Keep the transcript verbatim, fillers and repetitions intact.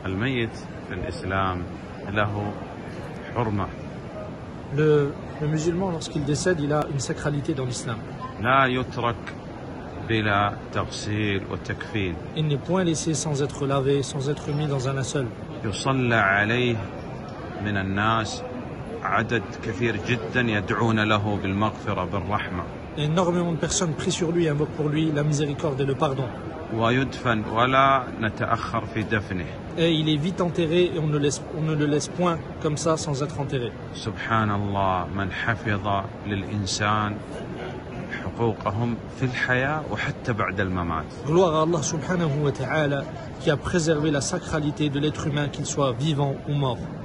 الميت في الإسلام له حرمة. Le, le musulman, lorsqu'il décède, il a une sacralité dans l'islam. لا يترك بلا تغسيل وتكفين. Il n'est point laissé sans être lavé, sans être mis dans un linceul. يصلى عليه من الناس عدد كثير جدا يدعون له بالمغفرة بالرحمة. Énormément de personnes prient sur lui et invoquent pour lui la miséricorde et le pardon. ويدفن ولا نتأخر في دفنه. Et il est vite enterré et on ne, laisse, on ne le laisse point comme ça sans être enterré. سبحان الله من حفظ للإنسان حقوقهم في الحياة وحتى بعد الممات. Gloire à Allah subhanahu wa ta'ala qui a préservé la sacralité de l'être humain, qu'il soit vivant ou mort.